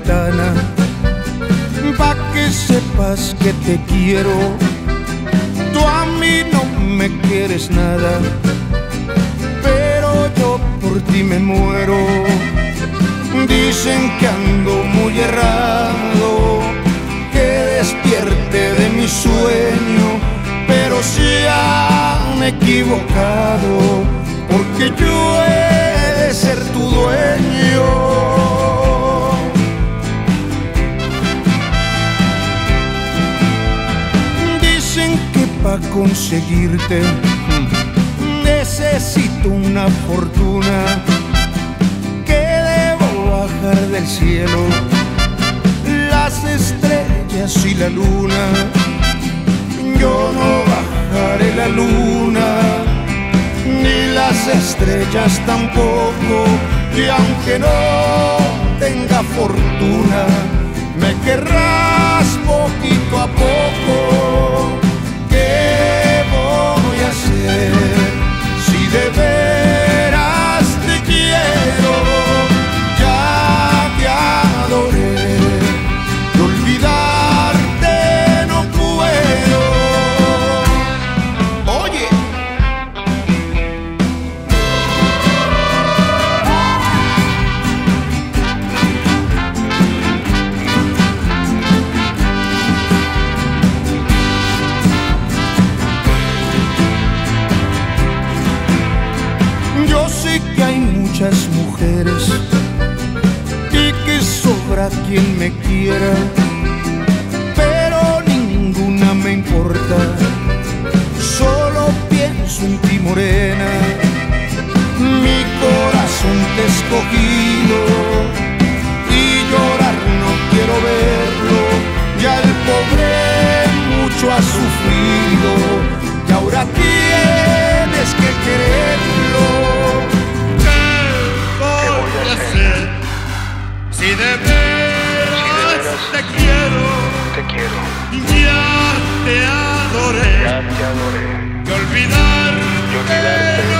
ventana, pa' que sepas que te quiero. Tú a mí no me quieres nada, pero yo por ti me muero. Dicen que ando muy errado, que despierte de mi sueño, pero se han equivocado, porque yo he de ser tu dueño. Dicen que para conseguirte necesito una fortuna, que debo bajar del cielo las estrellas y la luna. Yo no bajaré la luna, ni las estrellas tampoco, y aunque no tenga fortuna, me querrás poquito a poco. ¿Qué voy a hacer si de veras te quiero? Ya te adoré, de olvidarte no puedo. Oye, yo sé que hay muchas mujeres y que sobra quien me quiera, pero ninguna me importa. Solo pienso en ti, morena. Mi corazón te ha escogido y llorar no quiero verlo. Ya el pobre mucho ha sufrido y ahora tienes que quererlo. ¿Qué voy a hacer si de veras te quiero? Te quiero, Ya te adoré, ya te adoré. de olvidarte